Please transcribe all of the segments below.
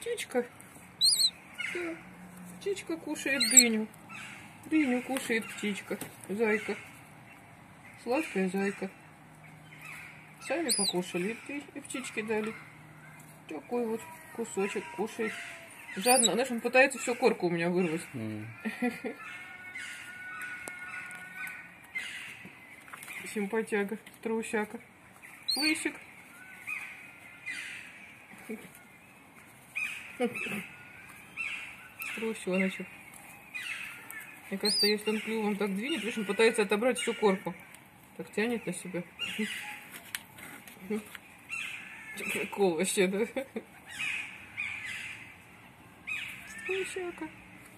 птичка. Да. Птичка кушает дыню. Дыню кушает птичка. Зайка. Сладкая зайка. Сами покушали и птичке дали. Такой вот кусочек кушает. Жадно. Знаешь, он пытается всю корку у меня вырвать. Симпатяга, трусяка. Лысик. Трусеночек. Мне кажется, если он клювом так двинет, видишь, он пытается отобрать всю корку. Так тянет на себя. Прикол вообще, да? Трусяка.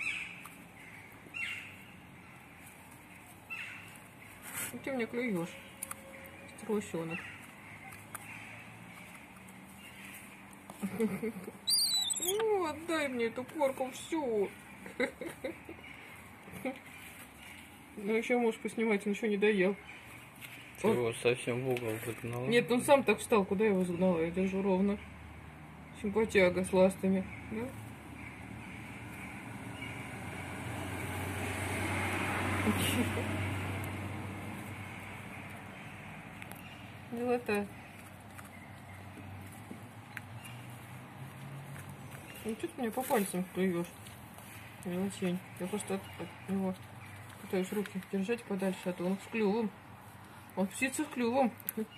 Ты мне клюешь, трусенок. Ну, отдай мне эту корку всю. Ну, еще можешь поснимать, он еще не доел. Ты его совсем в угол загнала? Нет, он сам так встал, куда я его загнала? Я держу ровно. Симпатяга с ластами, да? Милота. Ну что ты меня по пальцам клюешь? Мелочень. Я просто от него пытаюсь руки держать подальше, а то он с клювом. Он птица с клювом.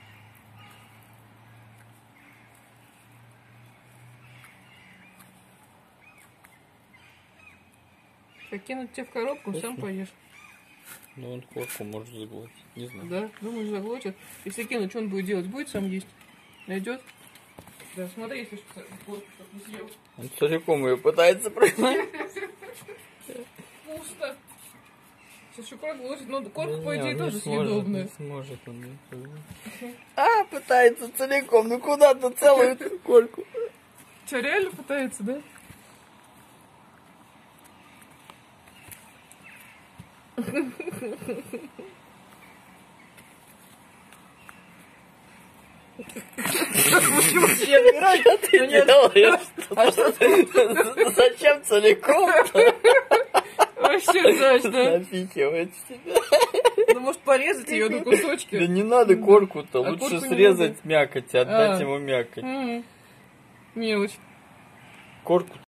Кинуть тебя в коробку, сам поешь. Ну он корку может заглотить, не знаю. Да, думаешь, заглотит. Если кинуть, что он будет делать? Будет сам есть? Найдет? Да, смотри, если корку что-то не съел. Он целиком ее пытается прогнать. Пусто. Сейчас еще проглотит, но корка, по идее, тоже съедобная. Не сможет он. А, пытается целиком, ну куда-то целую корку. Что, реально пытается, да? Что ты делаешь? Зачем целиком-то? Вообще точно. Напихивать себя. Ну, может, порезать ее на кусочки? Да не надо корку-то, А лучше корку не срезать надо. мякоть и отдать ему мякоть. Мелочь. Корку